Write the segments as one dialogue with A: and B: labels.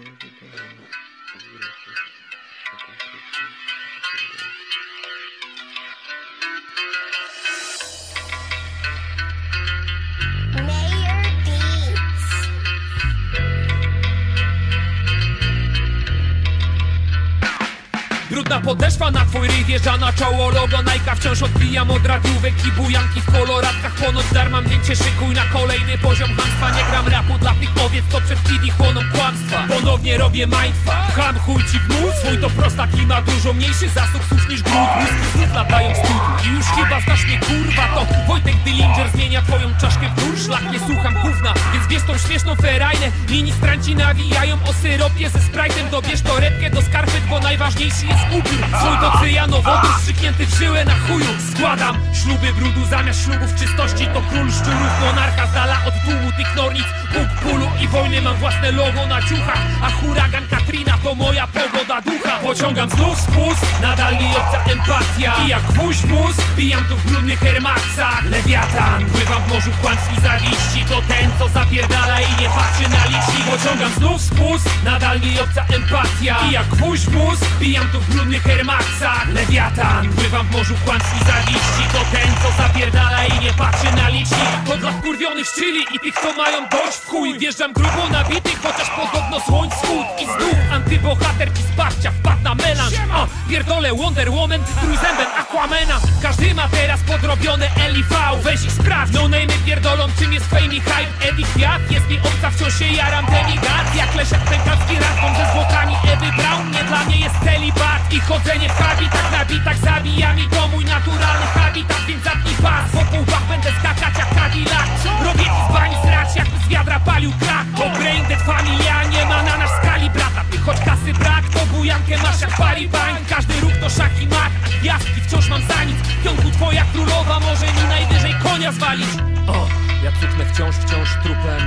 A: Brudna podeszwa na twój ryj wjeżdża na czoło logo Nike'a. Wciąż odbijam od radiówek i bujanki w koloratkach. Ponoć darma zdjęcie szykuj na kolejny poziom chamstwa. Nie gram rapu dla tych owiec, co przed TV chłoną kłamstwa. Ponownie robię mindfuck, cham chuj ci w mózg. Swój to prostak i ma dużo mniejszy zasób słów niż gród. Łyski znów latają w studiu i już chyba znasz mnie kurwa. To Wojtek Dillinger zmienia twoją czaszkę w dur. Szlak nie słucham gówna, więc bierz tą śmieszną ferajnę. Ministranci nawijają o syropie ze sprite'em. Dobierz torebkę do skarpet, bo najważniejszy jest upiór. Swój to cyjanowodór strzyknięty w żyłę na chuju. Składam śluby brudu zamiast ślubów czystości. To król szczurów, monarcha z dala od tłumu tych nornic. Bóg bólu i wojny, mam własne logo na ciuchach. A huragan Katrina to moja pogoda ducha. Pociągam znów spust, nadal mi obca empatia. I jak gwóźdź mózg, bijam tu w brudnych Air Maxach. Lewiatan, pływam w morzu kłamstw i zawiści. To ten, co zapierdala i nie patrzy na licznik. Pociągam znów spust, nadal mi obca empatia. I jak gwóźdź mózg, bijam tu w brudnych Air Maxach. Lewiatan, pływam w morzu kłamstw i zawiści. To ten, co zapierdala i nie patrzy na licznik. To dla wkurwionych szczyli i tych, co mają dość w chuj. Wjeżdżam grubo nabitych, chociaż podobno słońc wschód. I znów antybohaterki z parcia wpadł na melanż. Pierdolę Wonder Woman, trójzębem Aquamena. Każdy ma teraz podrobione LIV. Weź ich sprawdź, no name'y pierdolą czym jest fame i hype. Eddie Kwiat, jest mi obca, wciąż się jaram demigad. Jak Leszek Pękawski razem ze zwłokami Ewy Braun. Nie dla mnie jest celibat i chodzenie w habitach na bitach. Zabija mi to mój naturalny habitat, więc zapnij pas. Wokół bach będę skakać jak Cadillac. Robię ci z bani srać, jakby z wiadra palił krak. Bo brain dead familia nie ma na nasz skali brata. Ty choć kasy brak, to bujankę masz jak Paribań. Każdy ruch to szach i mat, a gwiazdki wciąż mam za nic. W pionku twoja królowa może mi najwyżej konia zwalić. O, ja cuknę wciąż trupem.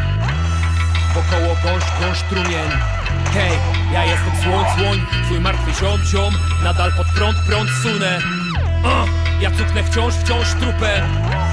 A: Wokoło gąszcz trumien. Hej, ja jestem słoń, twój martwy ziom, nadal pod prąd sunę. Ja cuknę wciąż trupem.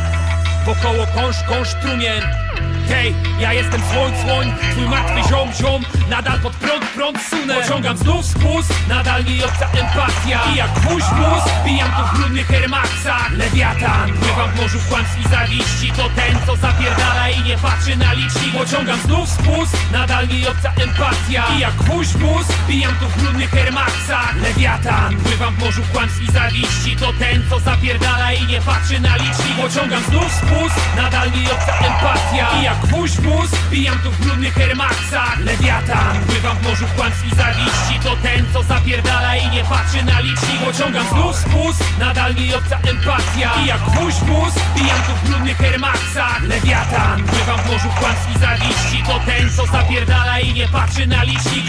A: Wokoło gąszcz trumien. Hej, ja jestem słoń, twój martwy ziom, nadal pod prąd sunę. Pociągam znów spust, nadal mi obca empatia. I jak gwóźdź mózg, bijam tu w brudnych Air Maxach. Lewiatan, pływam w morzu kłamstw i zawiści. To ten, co zapierdala i nie patrzy na licznik. Pociągam znów spust, nadal mi obca empatia. I jak gwóźdź mózg, bijam tu w brudnych Air Maxach. Lewiatan, pływam w morzu kłamstw i zawiści. To ten, co zapierdala i nie patrzy na licznik. Pociągam znów spust, nadal mi obca empatia. I jak gwóźdź mózg, bijam tu w brudnych Air Maxach. Lewiatan, pływam w morzu kłamstw i zawiści. To ten, co zapierdala i nie patrzy na licznik. Pociągam znów spust, nadal mi obca empatia. I jak gwóźdź mózg, bijam tu w brudnych Air Maxach. Lewiatan, pływam w morzu kłamstw i zawiści. To ten, co zapierdala i nie patrzy na licznik.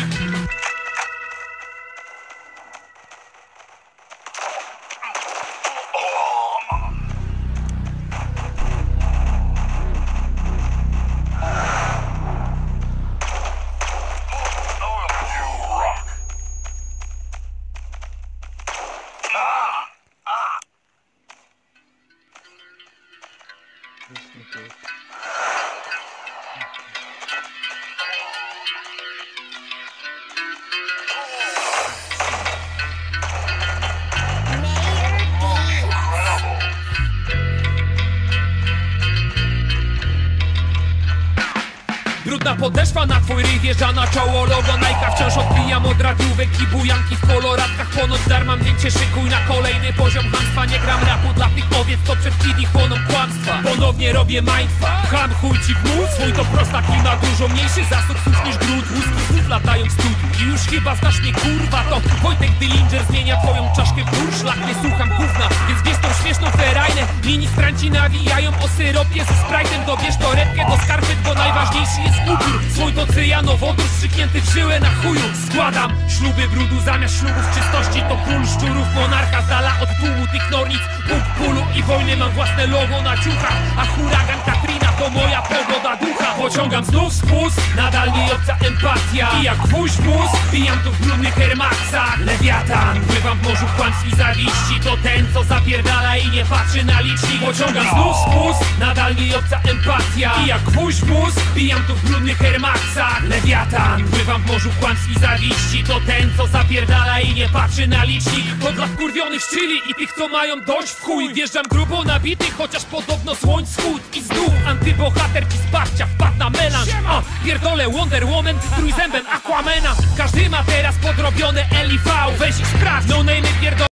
A: Brudna podeszwa na twój ryj wjeżdża na czoło logo Nike'a. Wciąż odbijam od radiówek i bujanki w koloratkach. Ponoć darma zdjęcie szykuj na kolejny poziom chamstwa. Nie gram rapu dla tych owiec, co przed TV chłoną kłamstwa. Ponownie robię mindfuck, cham chuj ci w mózg. Swój to prostak i ma dużo mniejszy zasób słów niż gród. Łuski znów latają w studiu i już chyba znasz mnie kurwa. To Wojtek Dillinger zmienia twoją czaszkę w dur. Szlak nie słucham gówna, więc bierz tą śmieszną ferajnę. Ministranci nawijają o syropie ze sprite'em. Dobierz torebkę do skarpet, bo najważniejszy jest upiór. Swój to cyjanowodór strzyknięty w żyłę na chuju. Składam śluby brudu zamiast ślubów czystości. To król szczurów, monarcha z dala od tłumu tych nornic. Bóg bólu i wojny, mam własne logo na ciuchach. A huragan Katrina to moja pogoda ducha. Pociągam znów spust, nadal mi obca empatia. I jak gwóźdź mózg, bijam tu w brudnych Air Maxach. Lewiatan, pływam w morzu kłamstw i zawiści. To ten, co zapierdala i nie patrzy na licznik. pociągam znów spust. Nadal mi obca empatia i jak gwóźdź w mózg bijam tu w brudnych Air Maxach. Lewiatan, pływam w morzu kłamstw i zawiści. To ten, co zapierdala i nie patrzy na licznik. To dla wkurwionych szczyli i tych, co mają dość w chuj. Wjeżdżam grubo nabity, chociaż podobno słoń wschód. I znów antybohater i wsparcia wpadł na melanż. Pierdolę Wonder Woman trójzębem Aquamena. Każdy ma teraz podrobione LIV. Weź ich sprawdź, no name pierdolę.